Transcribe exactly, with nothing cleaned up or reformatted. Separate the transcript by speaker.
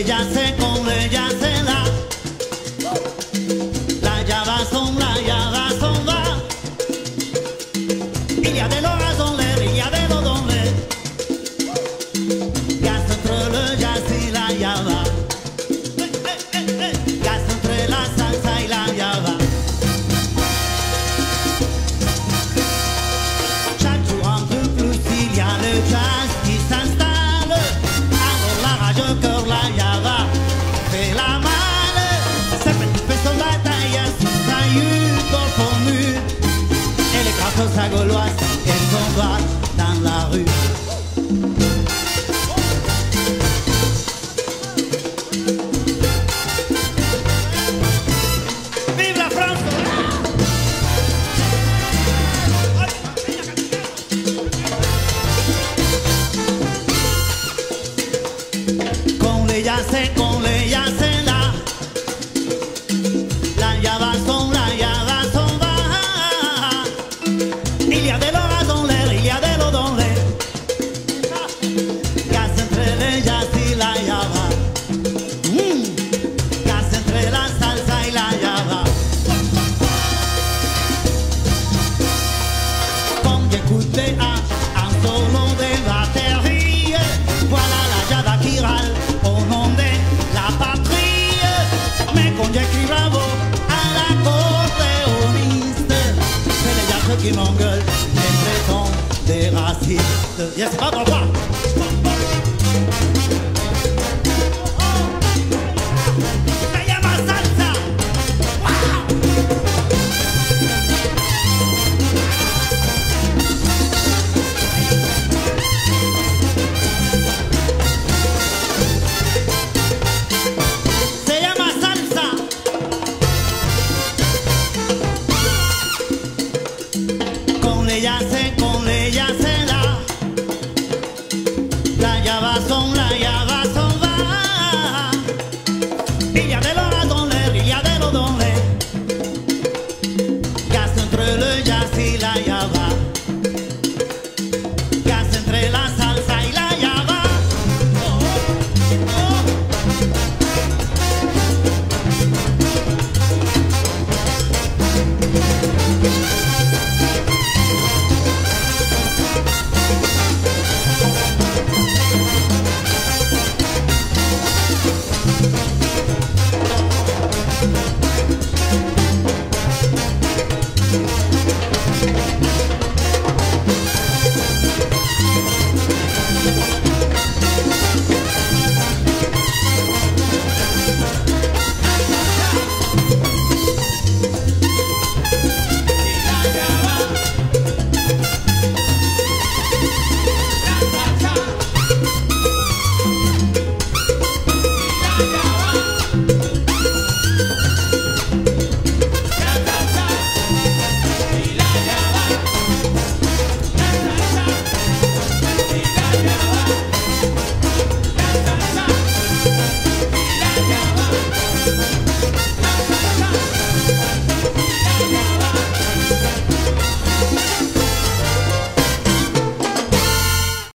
Speaker 1: ella se, con ella se da. La java son, la java son va. Il y a de l'orage dans l'air, il y a de l'eau dans l'air. Gaz entre le jazz et la java. Gaz entre la salsa et la java. Chaque jour un peu plus, il y a le jazz qui s'installe. Alors la rage au cœur, la java fait la malle. C'est petit peu son bataille, sous sa hutte au fond mur. Et les graffes à gauloise, elles s'en battent dans la rue. Vive la France! Con les yaces, con les yaces là. La java son, la java son va. Il y a de l'orage dans l'air, il y a de l'eau dans l'air. Gaz entre les jazz et la java. Mm. Gaz entre la salsa et la java. Quand j'écoute les A, un solo de batterie. Voilà la java qui râle au nom de la patrie. Mais quand j'écris bravo à l'accordéoniste, c'est les jazz qui m'engueulent, les prétendent des racistes. Yes, pas, pas, pas.